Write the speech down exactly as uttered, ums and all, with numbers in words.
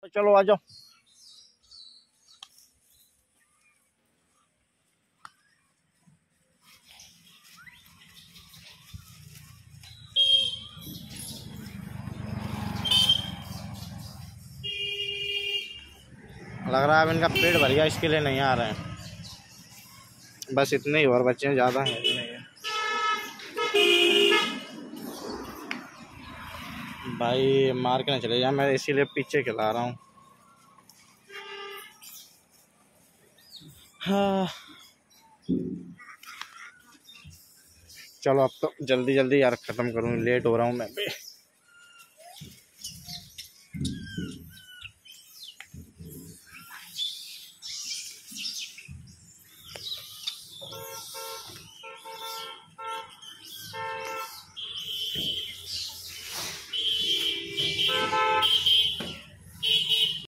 चलो आ जाओ। लग रहा है अब इनका पेट भर गया, इसके लिए नहीं आ रहे हैं। बस इतने ही और बच्चे हैं, ज़्यादा है नहीं है। भाई मार के ना चले जाए, मैं इसीलिए पीछे खिला रहा हूँ। हाँ चलो अब तो जल्दी जल्दी यार ख़त्म करूँ, लेट हो रहा हूँ मैं भी।